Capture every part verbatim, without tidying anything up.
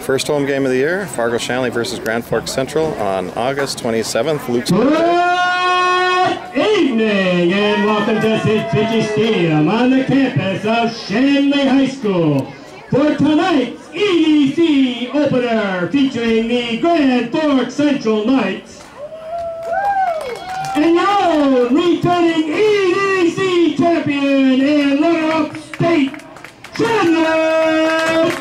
first home game of the year, Fargo Shanley versus Grand Forks Central on August twenty-seventh. Luke's Good evening and welcome to Sid Fitchy Stadium on the campus of Shanley High School for tonight's E D C opener featuring the Grand Forks Central Knights and your own returning E D C champion and runner-up state, Shanley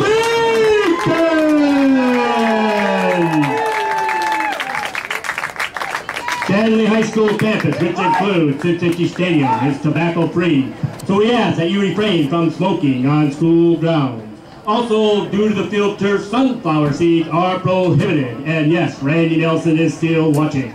Shanley High School campus, which includes Sid Fitchy Stadium, is tobacco-free, so we ask that you refrain from smoking on school grounds. Also, due to the field turf, sunflower seeds are prohibited, and yes, Randy Nelson is still watching.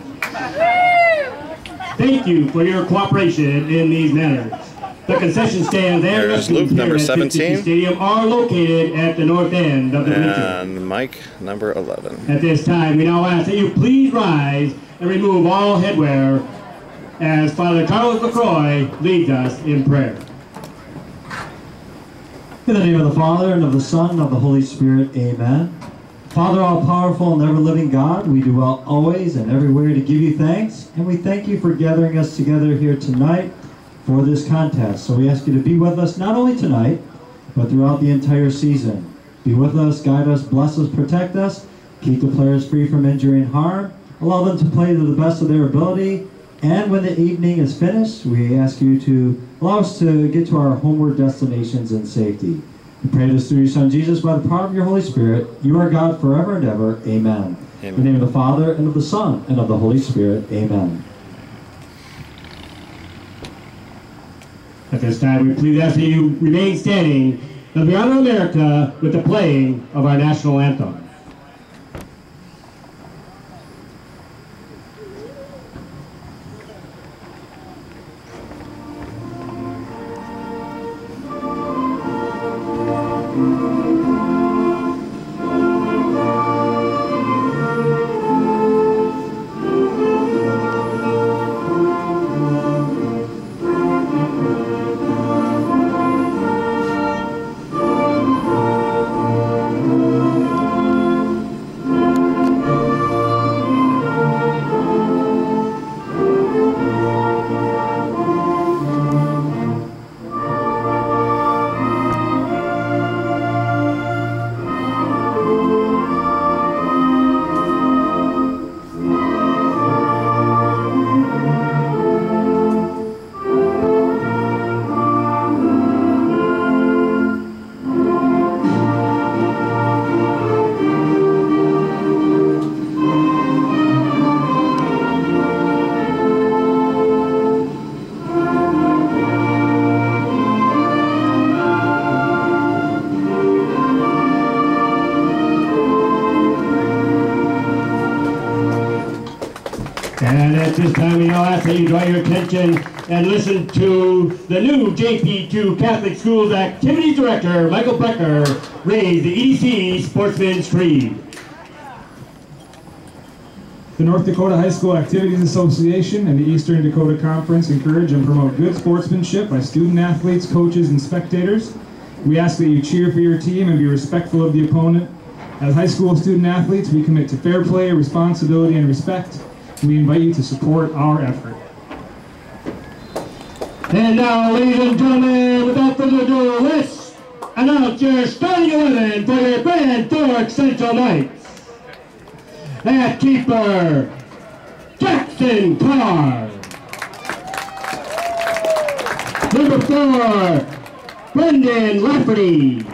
Thank you for your cooperation in these matters. The concession stands and There's Luke, number seventeen. Stadium are located at the north end of the bleachers. And Mike, number eleven. At this time, we now ask that you please rise and remove all headwear as Father Carlos LaCroix leads us in prayer. In the name of the Father, and of the Son, and of the Holy Spirit, amen. Father, all-powerful and ever-living God, we do well always and everywhere to give you thanks, and we thank you for gathering us together here tonight for this contest. So we ask you to be with us not only tonight, but throughout the entire season. Be with us, guide us, bless us, protect us, keep the players free from injury and harm, allow them to play to the best of their ability, and when the evening is finished, we ask you to allow us to get to our homeward destinations in safety. We pray this through your Son Jesus by the power of your Holy Spirit. You are God forever and ever. Amen. Amen. In the name of the Father, and of the Son, and of the Holy Spirit. Amen. At this time, we please ask that you remain standing and we honor America with the playing of our national anthem. And at this time, we now ask that you draw your attention and listen to the new J P two Catholic Schools Activities Director, Michael Becker, raise the E D C Sportsman's Creed. The North Dakota High School Activities Association and the Eastern Dakota Conference encourage and promote good sportsmanship by student athletes, coaches, and spectators. We ask that you cheer for your team and be respectful of the opponent. As high school student athletes, we commit to fair play, responsibility, and respect. We invite you to support our effort. And now, ladies and gentlemen, without further ado, let's announce your starting eleven for your Grand Forks Central Knights. At keeper, Jackson Carr. Number four, Brendan Lafferty.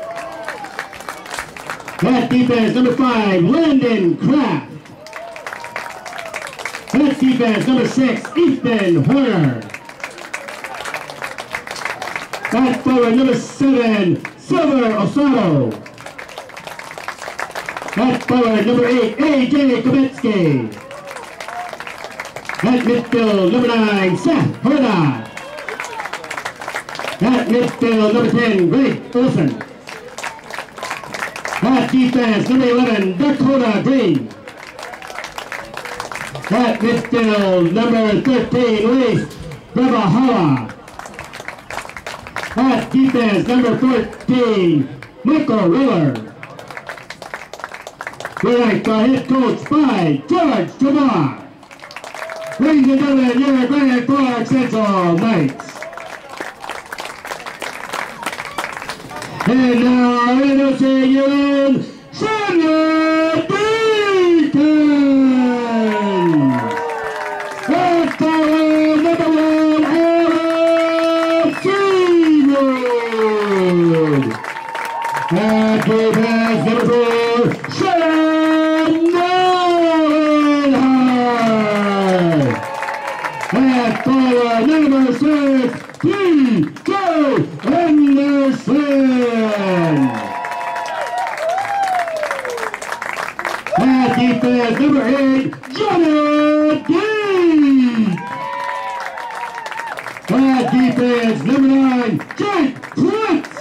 At defense, number five, Landon Kraft. At defense, number six, Ethan Horner. At forward, number seven, Silver Osado. At forward, number eight, A J Kubetsky. At midfield, number nine, Seth Horna. At midfield, number ten, Greg Olson. At defense, number eleven, Dakota Green. At midfield, number thirteen, Lace Bravahala. At defense, number fourteen, Michael Riller. Tonight, the head coach by George Tamar. Ladies and gentlemen, your Grand Forks Central Knights. And now, introducing you in Shanley Beacon. And following number one, Aaron Seawood. And defense number four, Shanley High. And following number six, P J Anderson. And defense number eight, Janet Dean. And defense number nine, Jake Prince.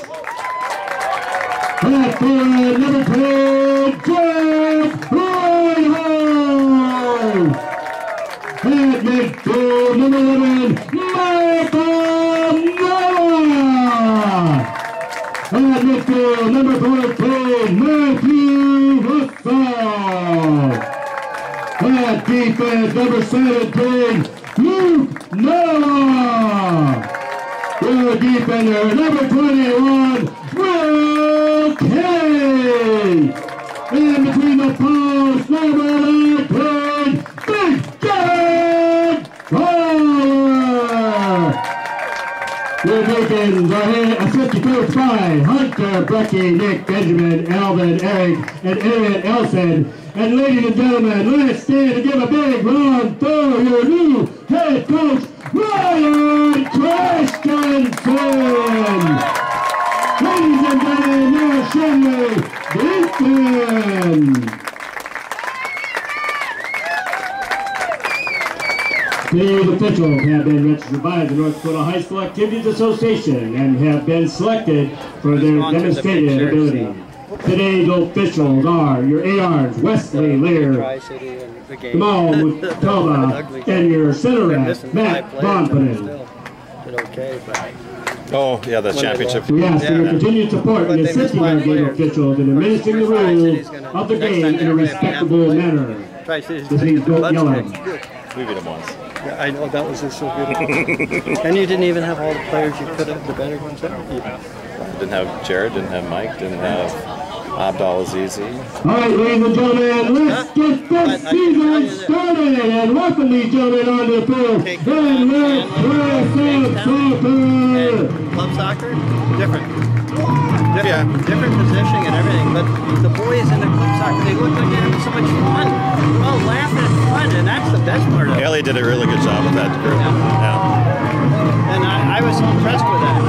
And for number ten, Jeff Reinhardt. And midfield number eleven, Michael Noah. And midfield number fourteen, Matthew Russell. And defense number seventeen, Luke Noah. Your defender number twenty-one, Will Kelly. And between the posts, number nineteen, Big John Fowler. Your Beacons are here, assisted coached by Hunter, Brecky, Nick, Benjamin, Alvin, Eric, and Aaron Elson. And ladies and gentlemen, let's stand and give a big round for your new head coach, Ryan Christensen. Ladies and gentlemen, your Shanley Beacon. Today's officials have been registered by the North Dakota High School Activities Association and have been selected for their demonstrated ability. Today's officials are your A Rs, Wesley Lear, Kamal Mutalba, and your center rep, Matt Bonpanen. Oh, yeah, the championship. We ask for your continued support in assisting our game officials in administering the rules of the game in a respectable manner. Please don't yell at them. We beat them once. Yeah, I know, that was just so good. And you didn't even have all the players you could have, the better ones. Yeah. Didn't have Jared, didn't have Mike, didn't have Abdal Azizi. All right, ladies and gentlemen, let's get this season started and welcome these gentlemen on the field. And let's play some soccer. Club soccer, different. Different, Yeah. different positioning and everything, but the boys in the club soccer, they look like they're having so much fun. We're all laughing and fun, and that's the best part of it. Haley did a really good job with that group. Yeah. Yeah. And I, I was so impressed with that.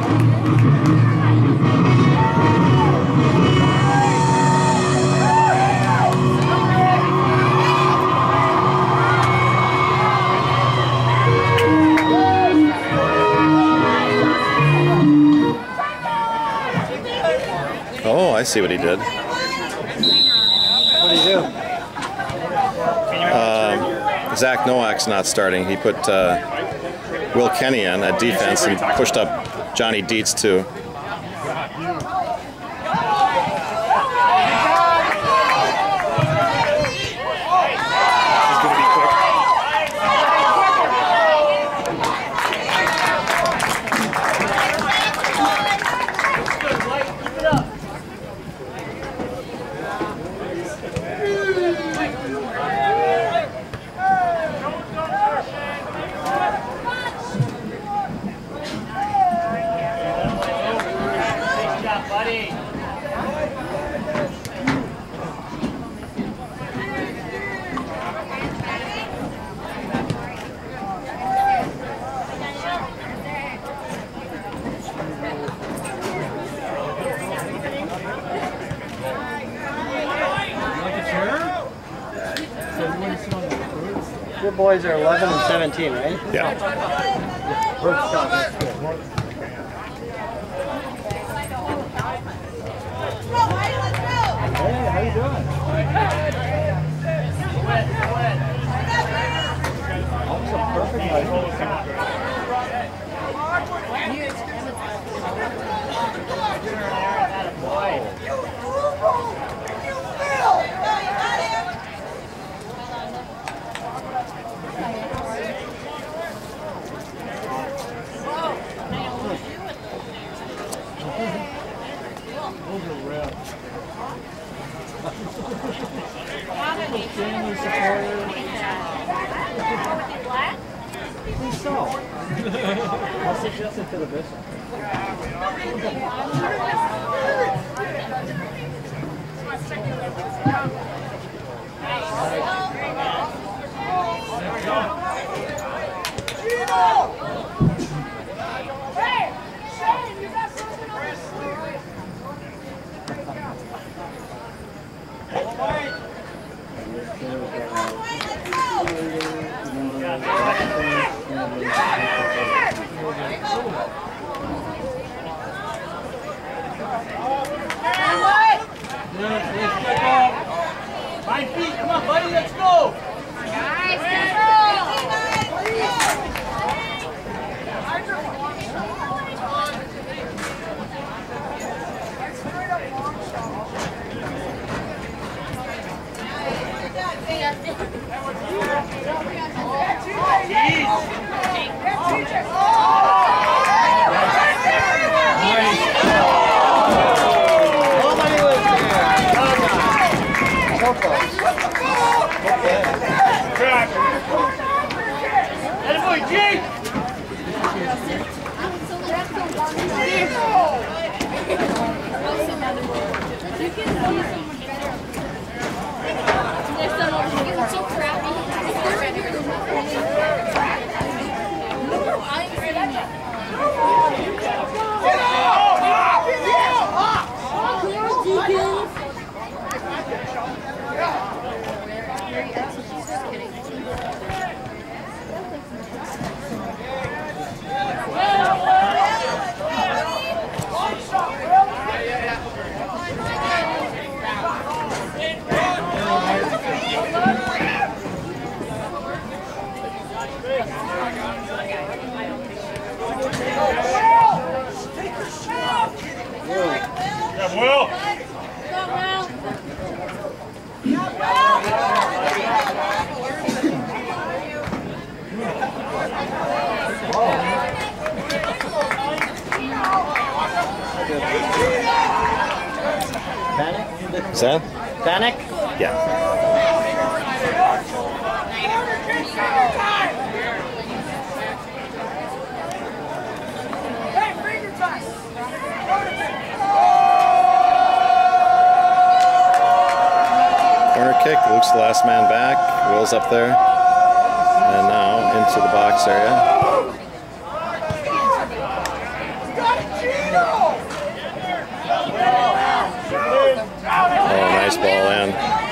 Oh, I see what he did. What do you do? Um, Zach Nowak's not starting. He put uh, Will Kenny in at defense and pushed up Johnny Dietz too. Your boys are eleven and seventeen, right? Yeah. Hey, how you doing? to the biscuit. Hey, Shane, you got something on this? Five feet, come on, buddy, let's go! Guys, control! Nobody was there. So close. Attaboy, Jake! So crappy. Yeah, Will! Panic? Is that? Panic? Yeah. Hey, finger time! Corner kick. Luke's the last man back. Will's up there. And now into the box area. Oh, nice ball in.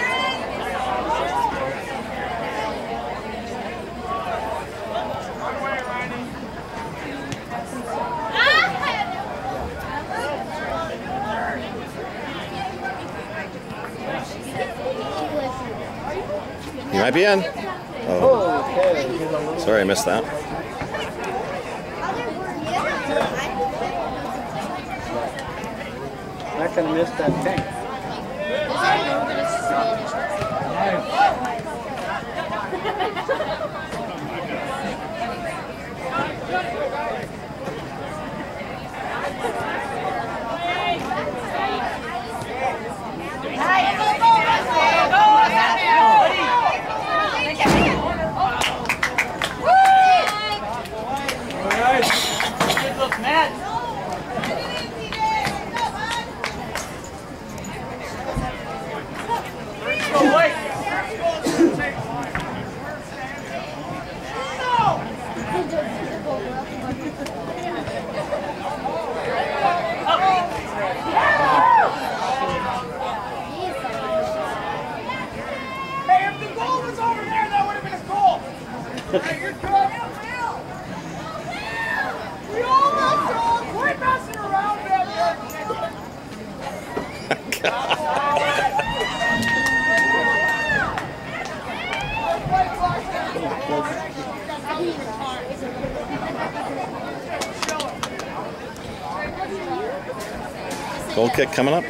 He might be in. Oh, Okay. sorry, I missed that. Not gonna miss that thing. Hey, if the goal was over there, that would have been a goal. Hey, you're good. We almost all quit messing around back there. Goal kick coming up.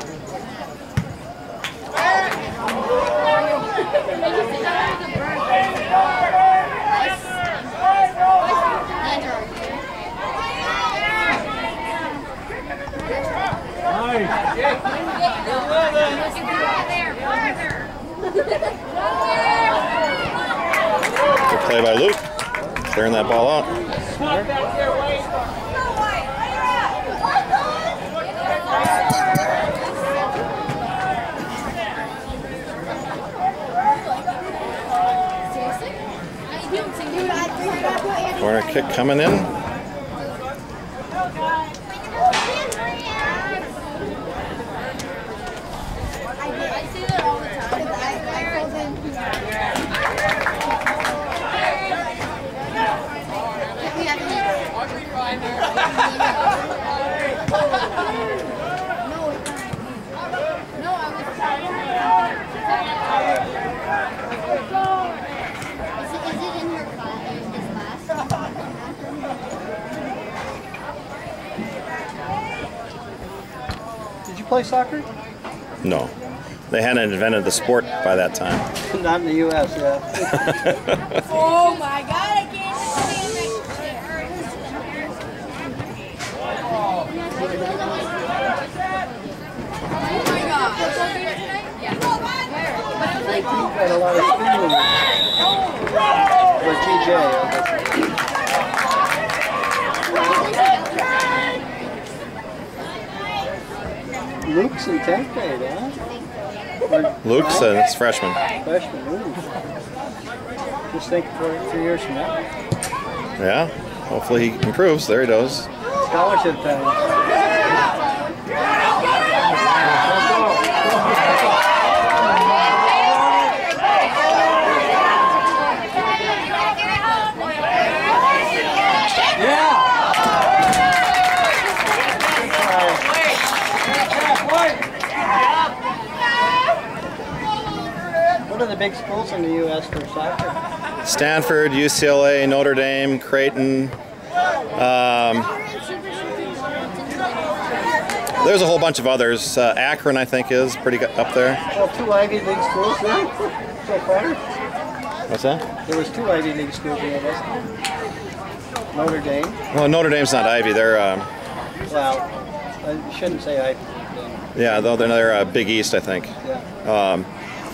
Yeah. play by Luke. Clearing that ball out. Corner kick coming in. Did you play soccer? No. They hadn't invented the sport by that time. Not in the U S, yeah. Oh my God, I can't stand it. Oh my God. Yeah. They got a lot of speed. Or T J, I guess. Luke's in tenth grade, huh? Or Luke's uh, it's freshman. freshman. Ooh. Just think for three years from now. Yeah. Hopefully he improves. There he goes. Scholarship time. What are the big schools in the U S for soccer? Stanford, U C L A, Notre Dame, Creighton. Um, there's a whole bunch of others. Uh, Akron, I think, is pretty good up there. Well, two Ivy League schools then, so far. What's that? There was two Ivy League schools in it, wasn't there? Notre Dame. Well, Notre Dame's not Ivy. They're um, Well, I shouldn't say Ivy. yeah, though they're, they're uh, Big East, I think. Yeah. Um,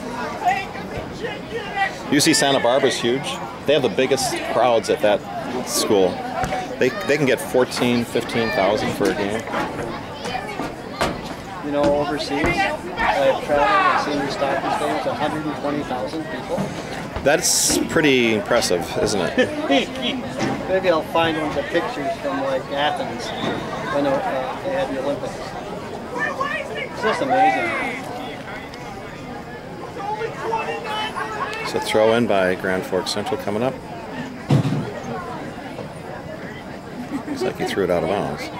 U C Santa Barbara's huge. They have the biggest crowds at that school. They they can get fourteen, fifteen thousand for a game. You know, overseas, I've traveled and seen the Stockton Stadium to one hundred twenty thousand people. That's pretty impressive, isn't it? Maybe I'll find one of the pictures from like Athens when uh, they had the Olympics. It's just amazing. So throw in by Grand Forks Central coming up. Looks like he threw it out of bounds.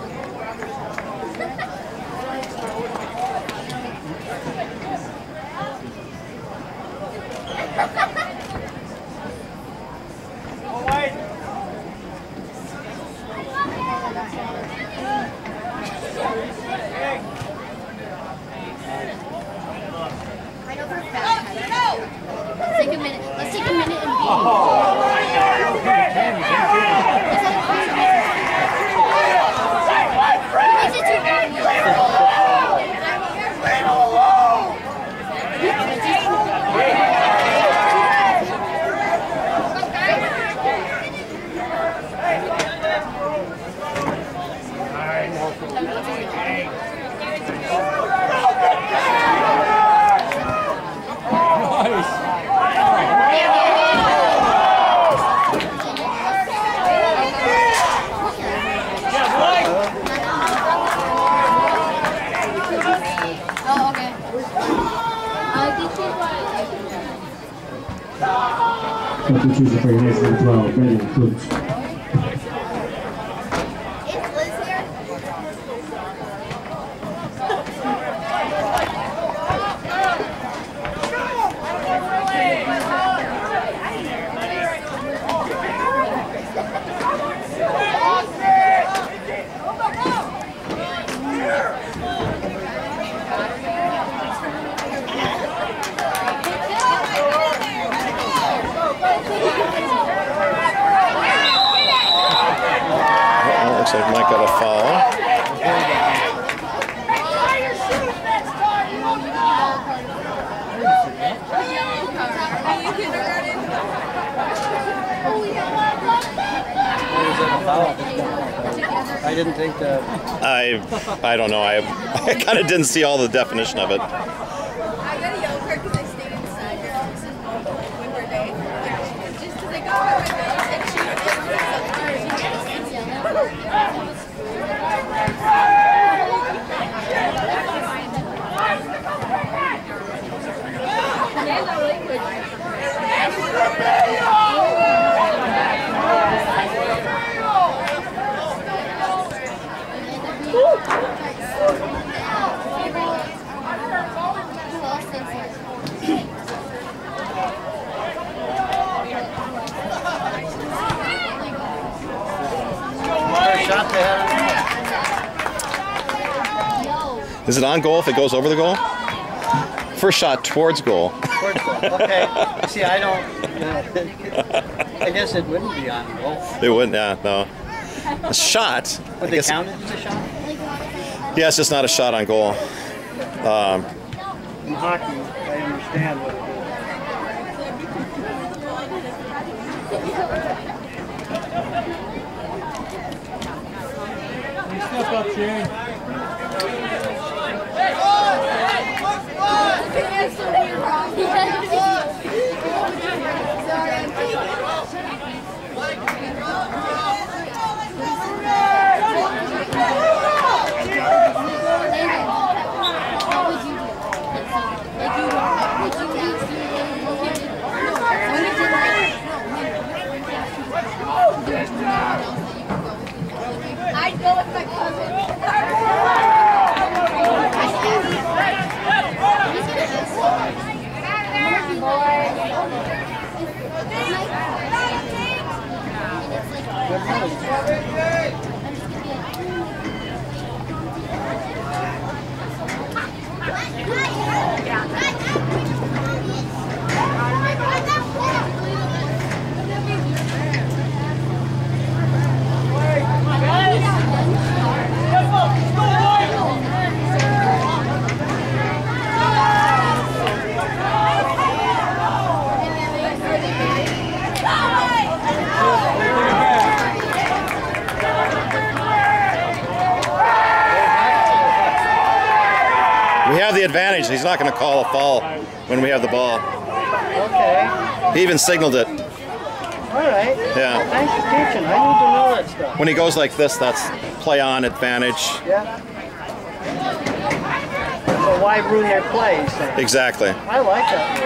Take a minute. Let's take a minute and be. Substitution for your next number twelve, Brendan Cooch. Looks like Mike got a foul. Are you kindergarten? was it a foul? I didn't think that. I I don't know. I I kind of didn't see all the definition of it. I got a yellow card because I stayed inside. This is winter day. Just because I got my face and she was Is it on goal if it goes over the goal? First shot towards goal. Towards goal. Okay. See, I don't. Uh, I guess it wouldn't be on goal. It wouldn't. Yeah, no. A shot. Would they count it as a shot? Yeah, it's just not a shot on goal. Um, In hockey, I understand what it is. Step up, Shane. I'd go with my cousin. we have the advantage. He's not going to call a foul when we have the ball. Okay. He even signaled it. All right. Yeah. Thanks for teaching. I need to know that stuff. When he goes like this, that's play on advantage. Yeah. So why ruin their play? So. Exactly. I like that.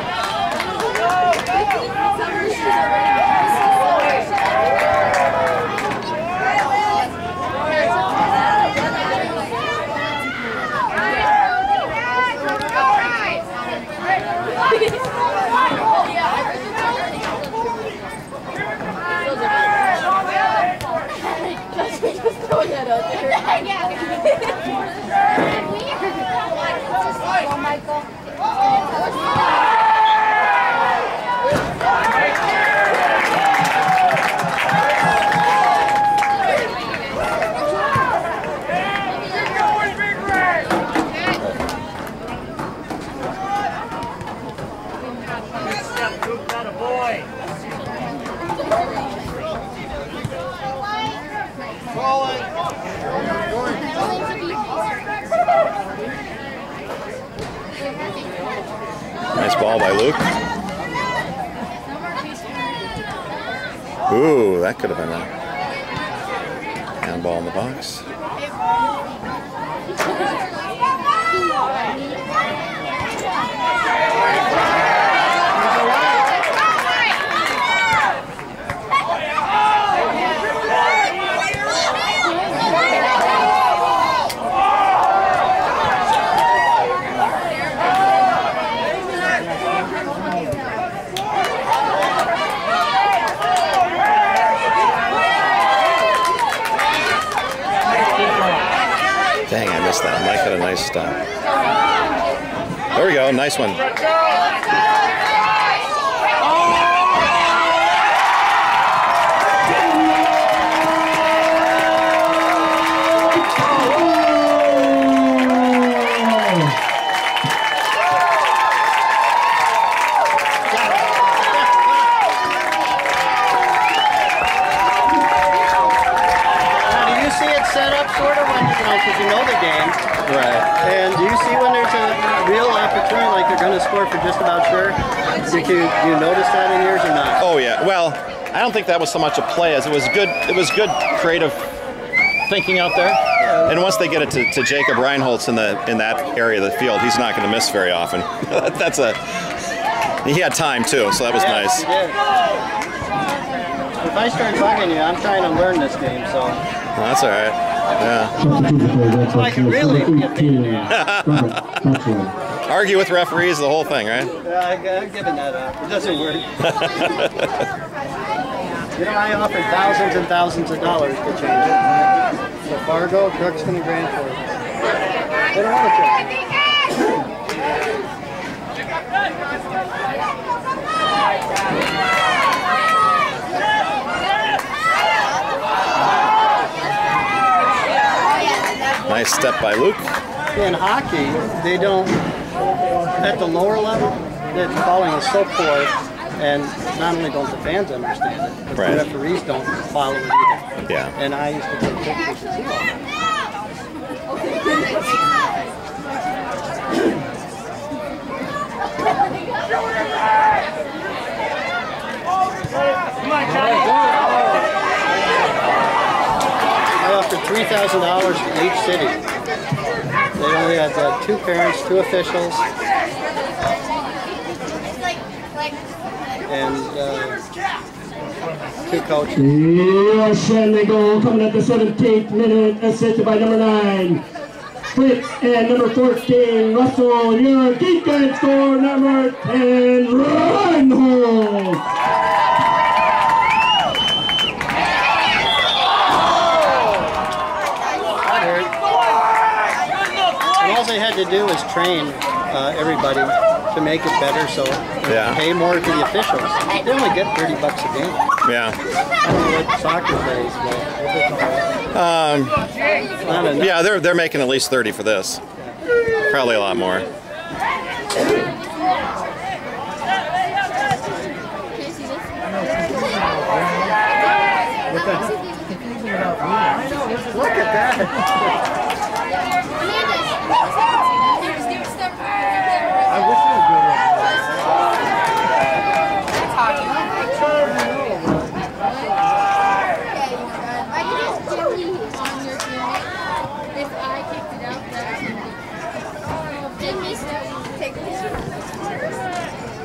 Nice ball by Luke. Ooh, that could have been a handball in the box. Dang, I missed that. Mike had a nice stop. There we go. Nice one. touchdowns because you know the game. Right. And do you see when there's a real opportunity, like they're going to score for just about sure? Did you, do you notice that in yours or not? Oh yeah. Well, I don't think that was so much a play as it was good. It was good creative thinking out there. And once they get it to, to Jacob Reinholtz in the in that area of the field, he's not going to miss very often. That's a. He had time too, so that was Yeah, nice. he did. If I start bugging you, I'm trying to learn this game, so. Well, that's all right. Yeah. Substitution for Red I Sox can here, really number be a pain in the eighteen, Robert Maxwell. Argue with referees, the whole thing, right? Yeah, I, I've given that up. It doesn't work. You know, I offered thousands and thousands of dollars to change it. So Fargo, Crookston, and Grand Forks. They don't want to change it. Nice step by Luke. In hockey, they don't, at the lower level, the calling is so poor, and not only don't the fans understand it, but Right. the referees don't follow it either. Yeah. And I used to take pictures and see all that. I offered three thousand dollars to each city. They only had uh, two parents, two officials, and uh, two coaches. Yeah, Shanley goal coming at the seventeenth minute, assisted by number nine, Fritz, and number fourteen, Russell. Your defense score number ten, Reinhold. And all they had to do was train uh, everybody to make it better, so Yeah. pay more to the officials. They only get thirty bucks a game. Yeah. I don't know what soccer plays, but Um, not enough. yeah, they're they're making at least thirty for this. Probably a lot more. Look at that. I wish it would go If I kicked it out, that didn't miss it. Take a picture.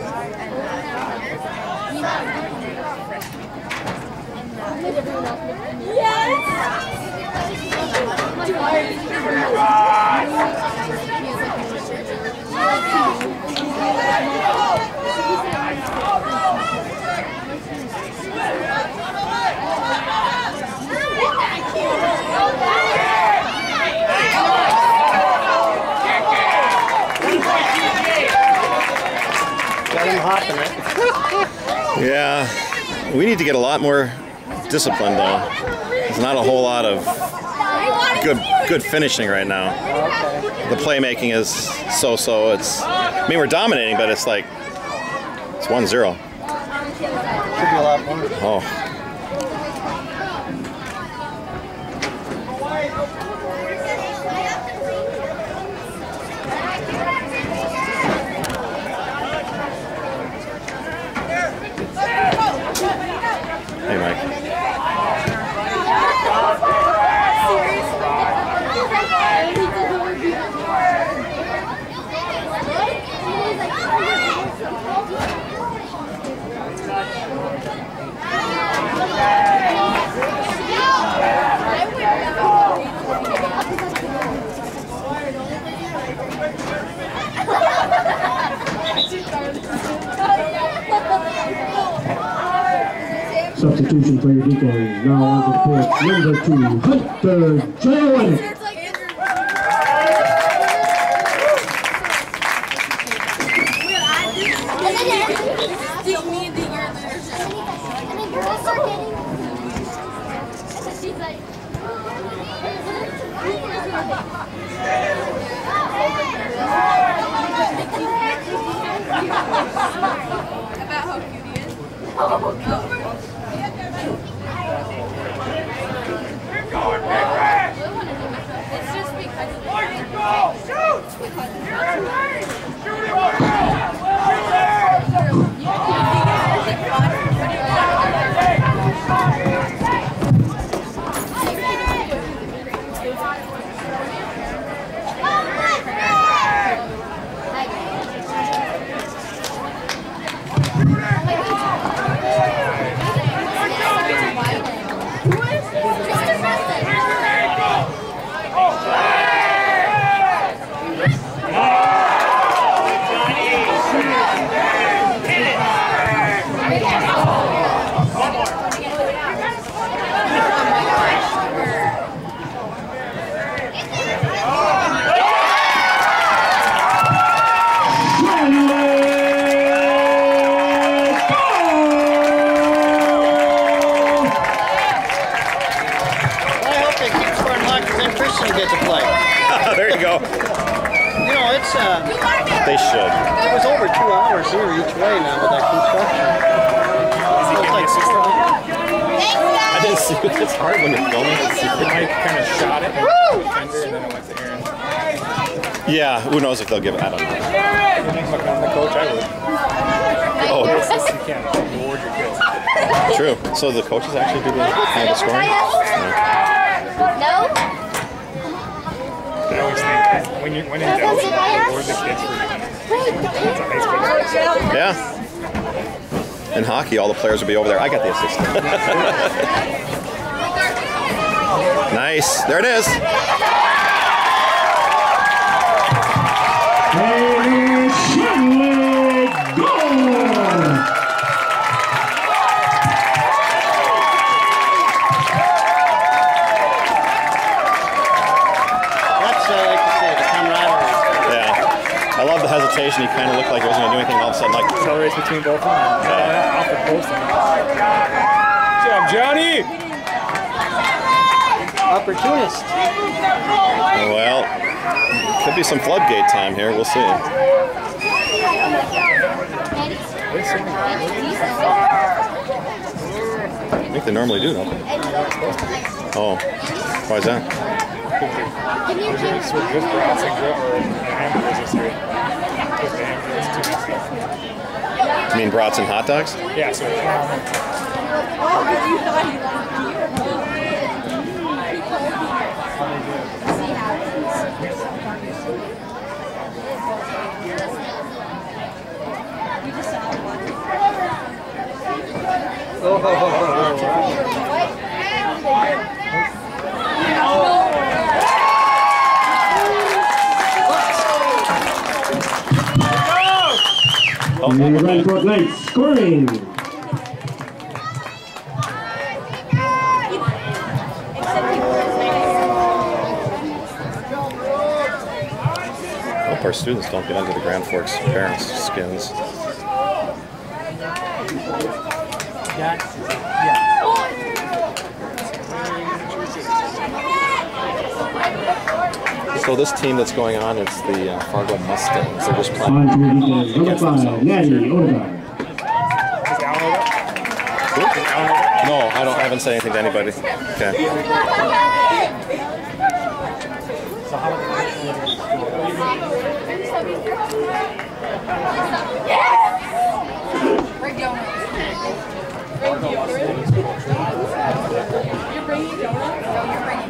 Got him hopping it. Yeah, we need to get a lot more discipline though. There's not a whole lot of good good finishing right now. The playmaking is so-so. It's I mean we're dominating, but it's like it's one zero. Should be a lot more. Oh. Hey, Mike. Substitution for your deacons. Now on to the pitch. Number two, Hunter Jones. It's like Andrew. Still me the year leadership. And then girls start getting. She's like. About how cute he is. It's just don't get to play. There you go. You know, it's uh, They should. it was over two hours here each way now with that construction. It's like six I didn't see it. It's hard when you're filming. Mike kind of shot it and then it went to Aaron. Yeah, who knows if they'll give it. I don't know. Look, I'm the coach, I would. Oh, You can't reward your kids. true. So the coaches actually do the, kind of the scoring? Yeah. No? I always think when you when in doubt, reward the kids for it's a high school. Yeah. In hockey, all the players will be over there. I got the assist. Nice. There it is. And Shanley, goal! That's, uh, like you say, the camaraderie. Yeah. I love the hesitation. He kind of looked like he wasn't going to do anything. All of a sudden, like, Accelerates between both of them. Yeah. Off the post. Good job, Johnny! Opportunist. well, could be some floodgate time here. We'll see. I think they normally do, don't they? Oh, why is that? So good brats and grill or hamburgers this year. With the hamburgers too. You mean brats and hot dogs? Yeah, so it's Oh, ho, ho, ho, ho. And Rancourt Knights scoring. Hope our students don't get under the Grand Forks parents' skins. So this team that's going on, it's the uh, Fargo Mustangs. They're just playing. On to the weekend, number five, Natty Odegaard. No, I don't. I haven't said anything to anybody. Okay. Bring donuts. Bring deodorant. You're bringing donuts? No, you're bringing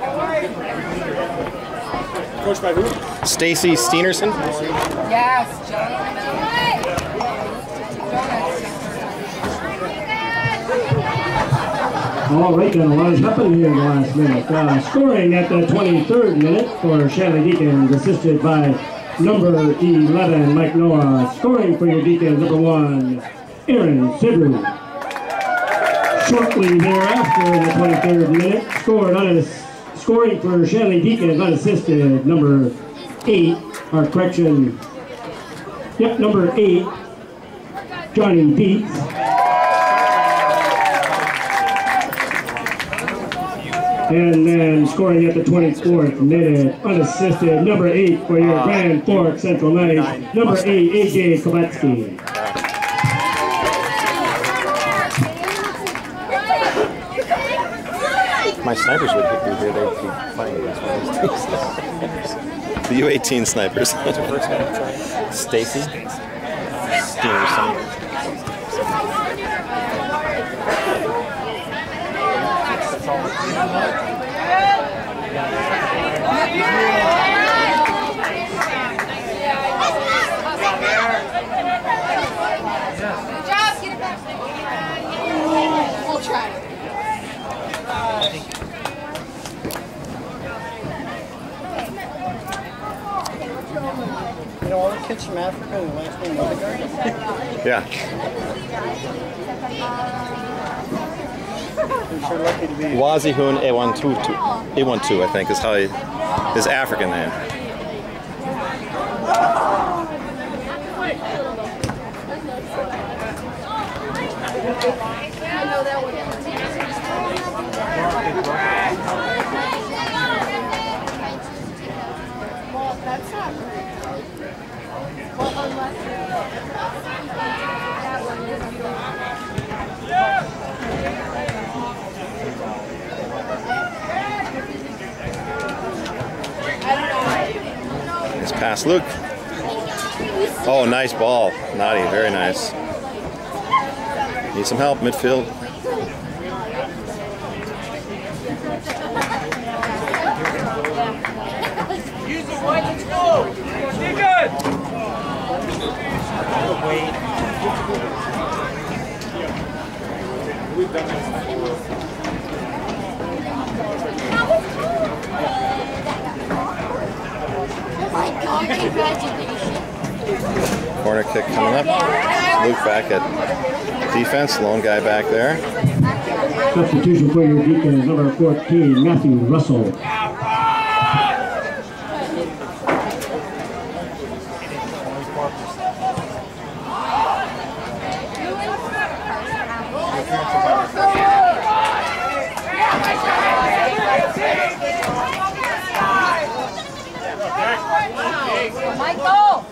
donuts. coached by who? Stacy Steenerson. Yes, All right, then a lot has happened here in the last minute. Uh, scoring at the twenty-third minute for Shanley Deacons, assisted by number eleven, Mike Noah. Scoring for your Deacons, number one, Aaron Sibru. Shortly thereafter, in the twenty-third minute, scored on scoring for Shanley Deacons, unassisted, number eight, or correction, yep, number eight, Johnny Dietz. And then scoring at the twenty-fourth minute, unassisted, number eight for your uh, Grand Forks Central Knights, number eight, A J Kovetsky. My snipers would hit me here, they'd be fighting against one of these teams. The U eighteen snipers. What's your first name? Stacy Steenerson. We'll try. You know, all the kids from Africa and the last name Odegaard? Yeah. I'm sure lucky to be. Wazihun A one two, A one two, I think, is how he, his African name. Pass Luke. Oh, nice ball. Naughty, very nice. Need some help, midfield. Use the white, let's go! Be good! Wait. We've done this before. Oh my God, congratulations. Corner kick coming up. Luke back at defense. Lone guy back there. Substitution for your Deacons, number fourteen, Matthew Russell. Michael!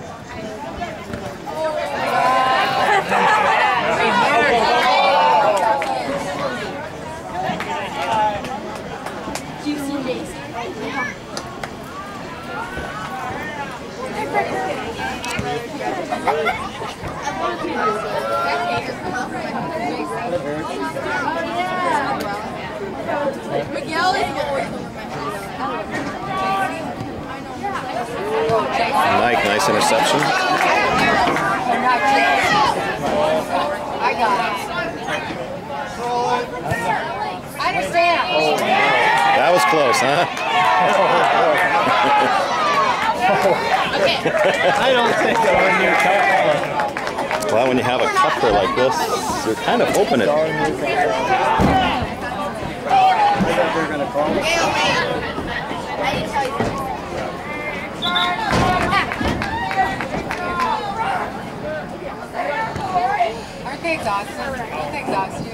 Juicy Daisy. Miguel is Mike, nice interception. I got it. I understand. That was close, huh? I don't think that when you talk Well, when you have a cupper like this, you're kind of hoping it. I thought they were going to call it. Aren't they exhausted? Aren't they exhausted?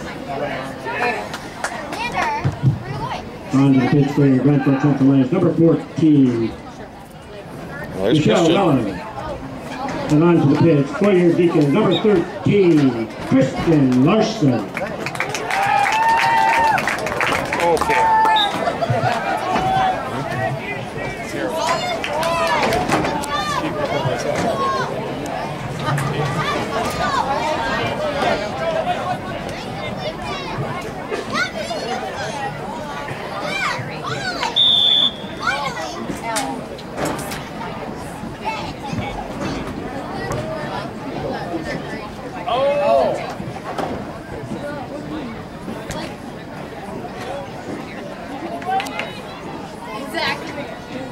On to the pitch for your Brentford Central Lance, number fourteen, Well, there's Michelle Christian. Mellon. And on to the pitch for your Deacons, number thirteen, Kristen Larson. Okay. Exactly.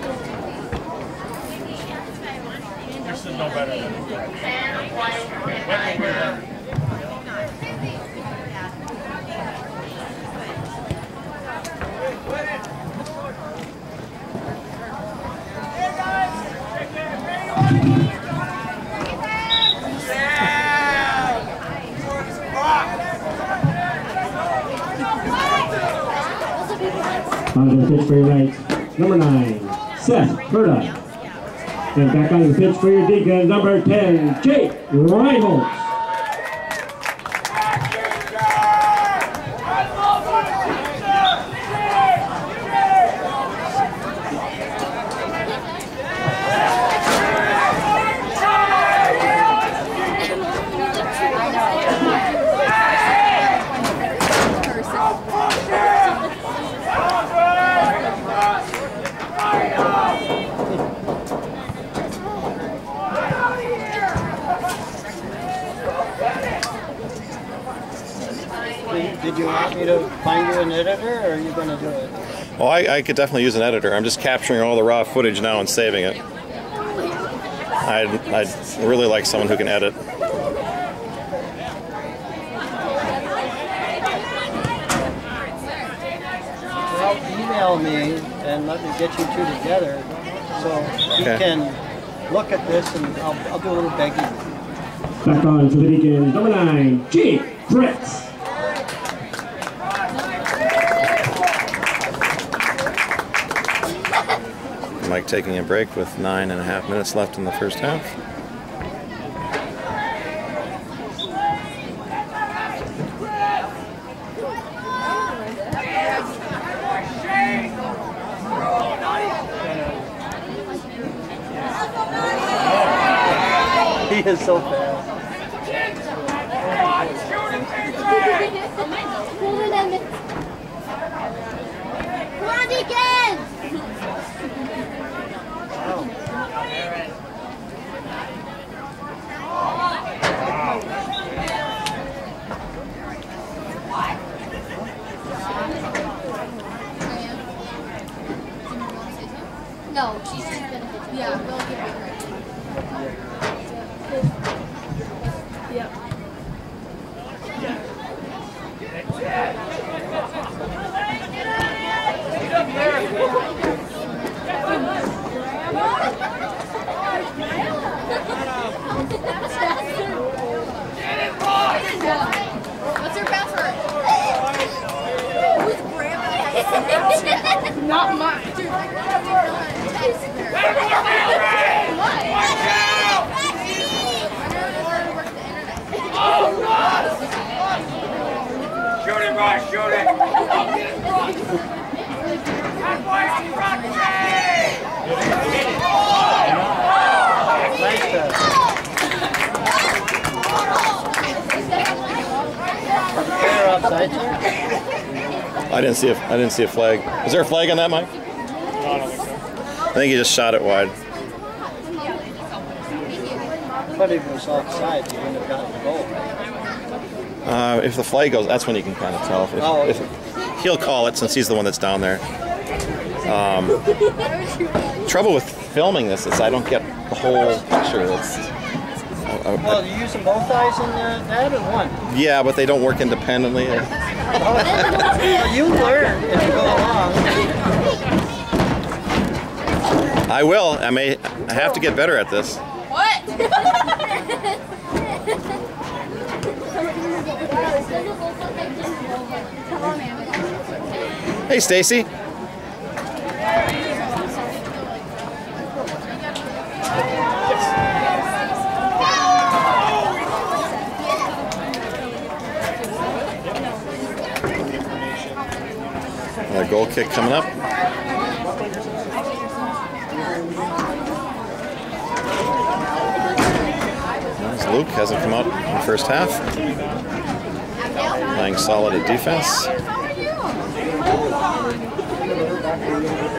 This is no better than On to the pitch for your Knights, number nine, Seth Berta. And back on the pitch for your Deacons, number ten, Jake Reinholtz. Did you want me to find you an editor, or are you going to do it? Oh, I, I could definitely use an editor. I'm just capturing all the raw footage now and saving it. I'd, I'd really like someone who can edit. Well, email me and let me get you two together so he Okay. can look at this, and I'll, I'll do a little begging. Back on to the Deacons, number nine, Jake Fritz. Mike taking a break with nine and a half minutes left in the first half. He is so fast. Come on, Deacon! No, she's just gonna hit me. Yeah, we'll give it right. Yep. What's her password? Who's grandma? Not mine. Dude, like, what have you done? Texting her. What? Shoot it, boy, shoot it! That boy's Nice pass. They're offside, sir? I didn't see a I didn't see a flag. Is there a flag on that, Mike? No, I don't think so. I think he just shot it wide. But if it was offside, you wouldn't have gotten the goal, right? Uh, if the flag goes, that's when you can kind of tell. If, Oh, okay. if he'll call it since he's the one that's down there. Um, trouble with filming this is I don't get the whole picture. It's, uh, Well, you're using both eyes in the, that or one? yeah, but they don't work independently. Well, you learn as you go along. I will. I may. I have to get better at this. What? Hey, Stacy. Another goal kick coming up. As Luke hasn't come out in the first half. Playing solid at defense.